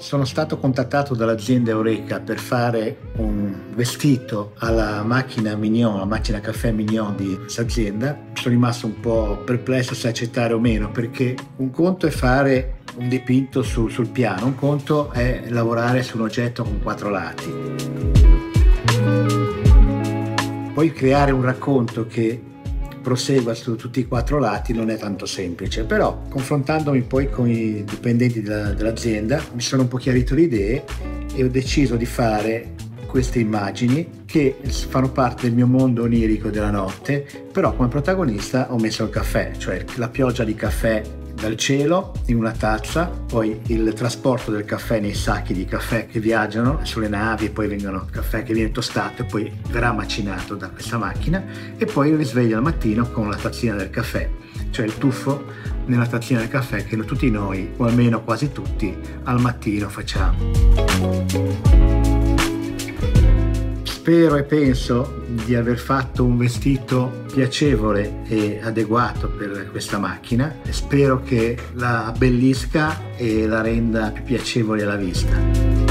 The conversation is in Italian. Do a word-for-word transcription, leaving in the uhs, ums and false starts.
sono stato contattato dall'azienda Eureka per fare un vestito alla macchina Mignon, la macchina caffè Mignon di questa azienda, sono rimasto un po' perplesso se accettare o meno, perché un conto è fare un dipinto su, sul piano, un conto è lavorare su un oggetto con quattro lati. Poi creare un racconto che prosegua su tutti i quattro lati non è tanto semplice, però confrontandomi poi con i dipendenti della, dell'azienda mi sono un po' chiarito le idee e ho deciso di fare queste immagini che fanno parte del mio mondo onirico della notte, però come protagonista ho messo il caffè, cioè la pioggia di caffè dal cielo in una tazza, poi il trasporto del caffè nei sacchi di caffè che viaggiano sulle navi e poi vengono caffè che viene tostato e poi verrà macinato da questa macchina, e poi il risveglio al mattino con la tazzina del caffè, cioè il tuffo nella tazzina del caffè che tutti noi, o almeno quasi tutti, al mattino facciamo. Spero e penso di aver fatto un vestito piacevole e adeguato per questa macchina e spero che la abbellisca e la renda più piacevole alla vista.